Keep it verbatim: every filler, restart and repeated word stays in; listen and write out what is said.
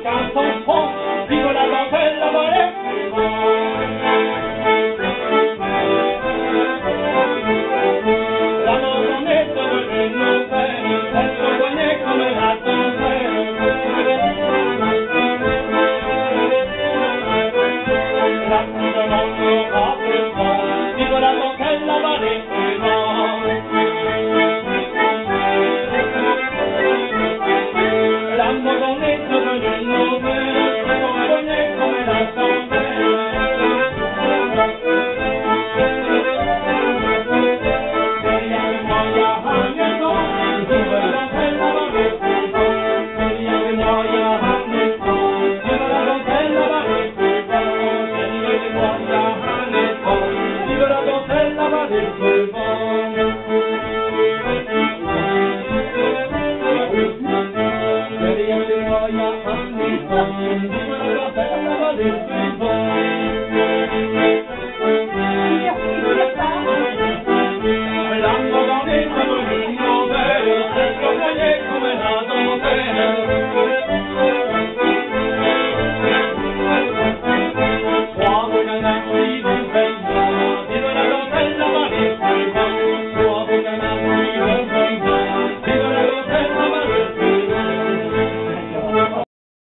chanson prend, vive la dentelle, la volée. La maman est devenue nouvelle, elle se connaît comme la dentelle. La plus de monde sera présent, vive la dentelle, la vallée du vent. La maman est devenue nouvelle, elle se connaît comme la dentelle. Viva la bella